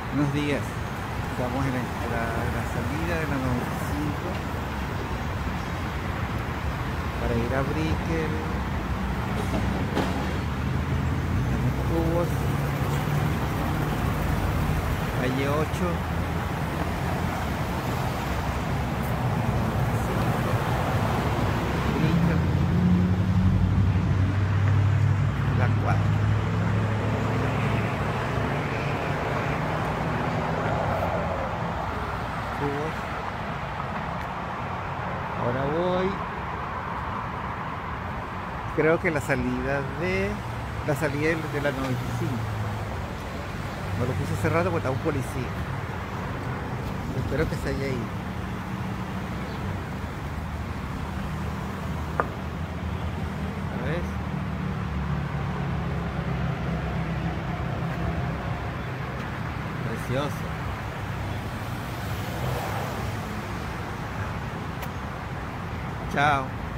Buenos días. Estamos en la salida de la 95 para ir a Brickell, en los cubos, calle 8, Brickell, la 4. Cubos. Ahora voy. Creo que la salida de la 95. No lo puse cerrado porque está un policía. Espero que se haya ido. A ver. Precioso. Chao.